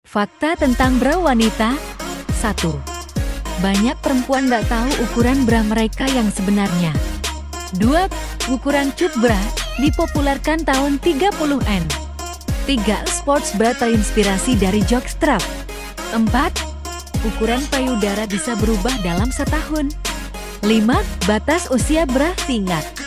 Fakta tentang bra wanita. 1. Banyak perempuan nggak tahu ukuran bra mereka yang sebenarnya. 2. Ukuran cup bra dipopulerkan tahun 30-an. 3. Sports bra terinspirasi dari jockstrap. 4. Ukuran payudara bisa berubah dalam setahun. 5. Batas usia bra singkat.